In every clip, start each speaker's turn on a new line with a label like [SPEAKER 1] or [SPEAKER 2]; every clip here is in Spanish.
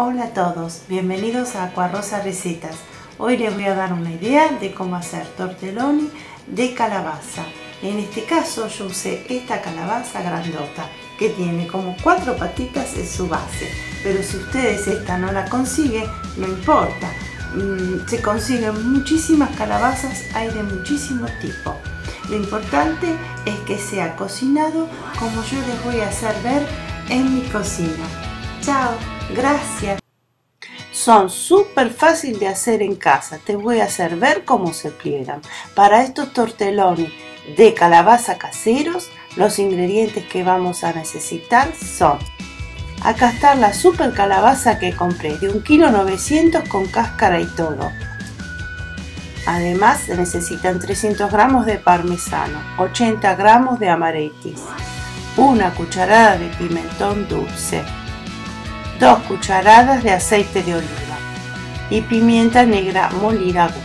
[SPEAKER 1] Hola a todos, bienvenidos a Aquarosa Recetas. Hoy les voy a dar una idea de cómo hacer tortelloni de calabaza. En este caso yo usé esta calabaza grandota que tiene como 4 patitas en su base, pero si ustedes esta no la consiguen, no importa. Se consiguen muchísimas calabazas, hay de muchísimos tipos. Lo importante es que sea cocinado como yo les voy a hacer ver en mi cocina. Chao, gracias. Son súper fácil de hacer en casa. Te voy a hacer ver cómo se pliegan. Para estos tortelloni de calabaza caseros, los ingredientes que vamos a necesitar son: acá está la super calabaza que compré de 1,9 kg con cáscara y todo. Además se necesitan 300 gramos de parmesano, 80 gramos de amarettis, una cucharada de pimentón dulce, 2 cucharadas de aceite de oliva y pimienta negra molida a gusto.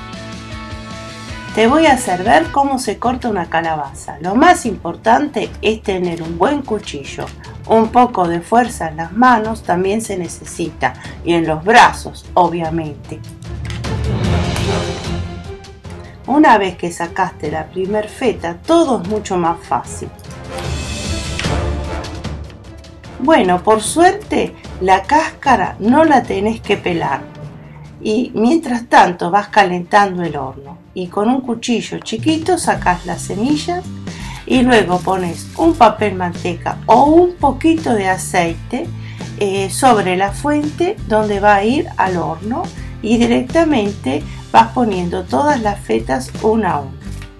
[SPEAKER 1] Te voy a hacer ver cómo se corta una calabaza. Lo más importante es tener un buen cuchillo. Un poco de fuerza en las manos también se necesita, y en los brazos, obviamente. Una vez que sacaste la primer feta, todo es mucho más fácil. Bueno, por suerte la cáscara no la tenés que pelar, y mientras tanto vas calentando el horno y con un cuchillo chiquito sacás las semillas y luego pones un papel manteca o un poquito de aceite sobre la fuente donde va a ir al horno, y directamente vas poniendo todas las fetas una a una.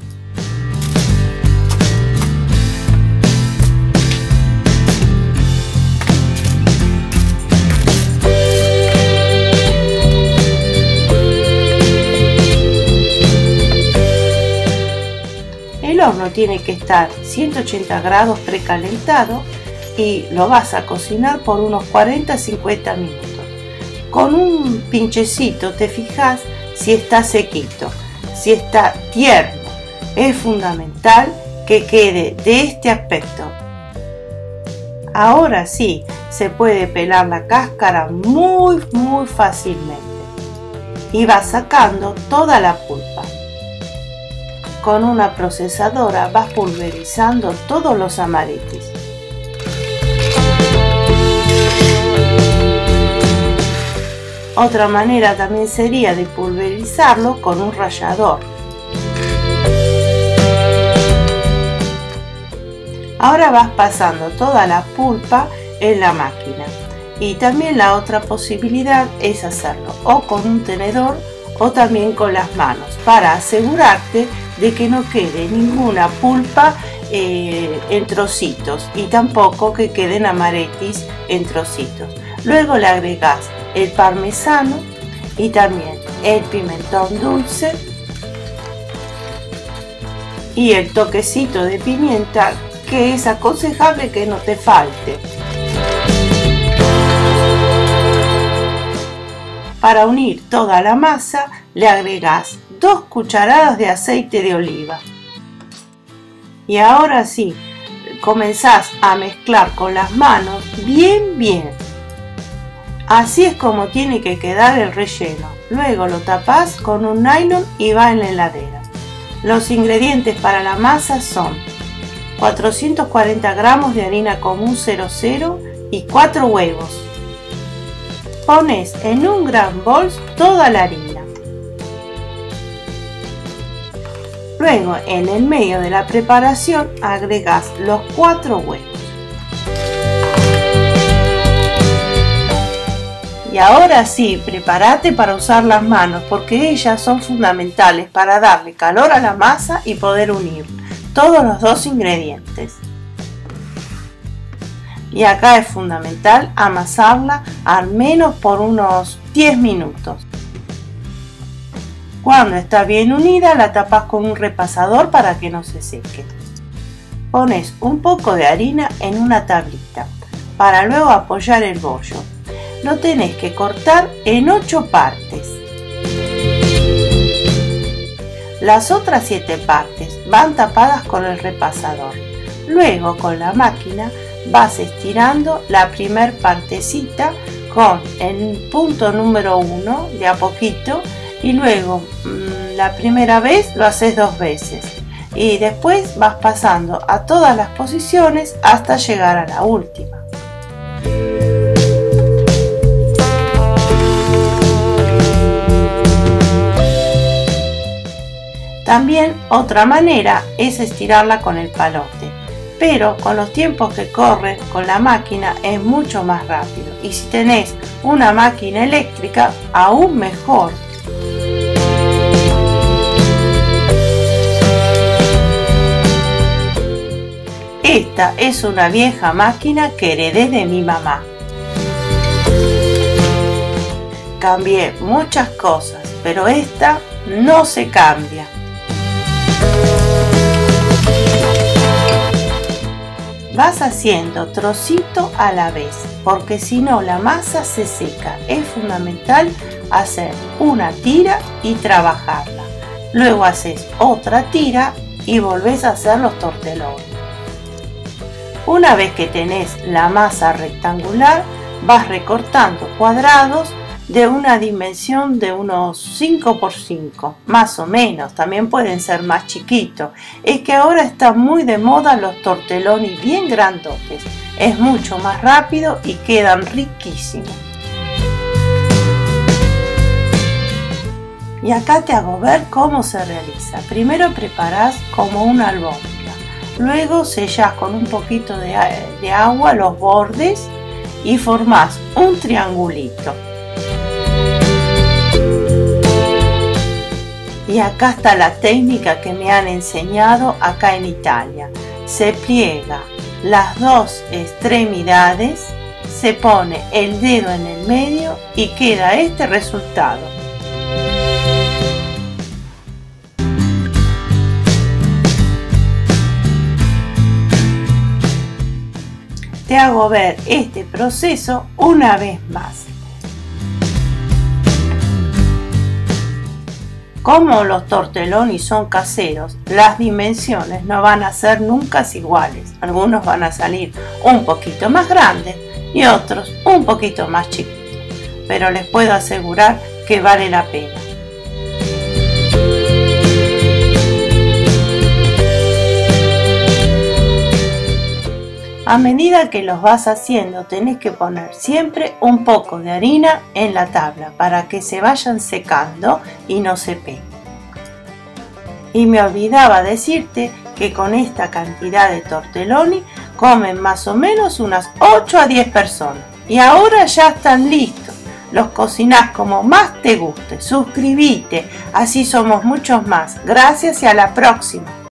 [SPEAKER 1] El horno tiene que estar 180 grados precalentado y lo vas a cocinar por unos 40-50 minutos. Con un pinchecito te fijas si está sequito, si está tierno. Es fundamental que quede de este aspecto. Ahora sí, se puede pelar la cáscara muy fácilmente y vas sacando toda la pulpa. Con una procesadora vas pulverizando todos los amarettis. Otra manera también sería de pulverizarlo con un rallador. Ahora vas pasando toda la pulpa en la máquina, y también la otra posibilidad es hacerlo o con un tenedor o también con las manos, para asegurarte de que no quede ninguna pulpa en trocitos, y tampoco que queden amarettis en trocitos. Luego le agregas el parmesano y también el pimentón dulce y el toquecito de pimienta, que es aconsejable que no te falte. Para unir toda la masa le agregas 2 cucharadas de aceite de oliva. Y ahora sí, comenzás a mezclar con las manos bien. Así es como tiene que quedar el relleno. Luego lo tapás con un nylon y va en la heladera. Los ingredientes para la masa son 440 gramos de harina común 00 y 4 huevos. Pones en un gran bol toda la harina. Luego, en el medio de la preparación, agregas los 4 huevos. Y ahora sí, prepárate para usar las manos, porque ellas son fundamentales para darle calor a la masa y poder unir todos los 2 ingredientes. Y acá es fundamental amasarla al menos por unos 10 minutos. Cuando está bien unida, la tapas con un repasador para que no se seque. Pones un poco de harina en una tablita para luego apoyar el bollo. Lo tenés que cortar en 8 partes. Las otras 7 partes van tapadas con el repasador. Luego con la máquina vas estirando la primer partecita con el punto número 1 de a poquito, y luego la primera vez lo haces 2 veces y después vas pasando a todas las posiciones hasta llegar a la última. También otra manera es estirarla con el palote, pero con los tiempos que corren con la máquina es mucho más rápido, y si tenés una máquina eléctrica aún mejor. Esta es una vieja máquina que heredé de mi mamá. Cambié muchas cosas, pero esta no se cambia. Vas haciendo trocito a la vez, porque si no la masa se seca. Es fundamental hacer una tira y trabajarla. Luego haces otra tira y volvés a hacer los tortelones. Una vez que tenés la masa rectangular, vas recortando cuadrados de una dimensión de unos 5 por 5, más o menos. También pueden ser más chiquitos. Es que ahora están muy de moda los tortelones bien grandotes. Es mucho más rápido y quedan riquísimos. Y acá te hago ver cómo se realiza. Primero preparás como una albóndiga, luego sellás con un poquito de agua los bordes y formás un triangulito. Y acá está la técnica que me han enseñado acá en Italia. Se pliega las dos extremidades, se pone el dedo en el medio y queda este resultado. Te hago ver este proceso una vez más. Como los tortelloni son caseros, las dimensiones no van a ser nunca iguales. Algunos van a salir un poquito más grandes y otros un poquito más chiquitos, pero les puedo asegurar que vale la pena. A medida que los vas haciendo, tenés que poner siempre un poco de harina en la tabla para que se vayan secando y no se peguen. Y me olvidaba decirte que con esta cantidad de tortelloni comen más o menos unas 8 a 10 personas. Y ahora ya están listos. Los cocinás como más te guste. Suscríbete, así somos muchos más. Gracias y a la próxima.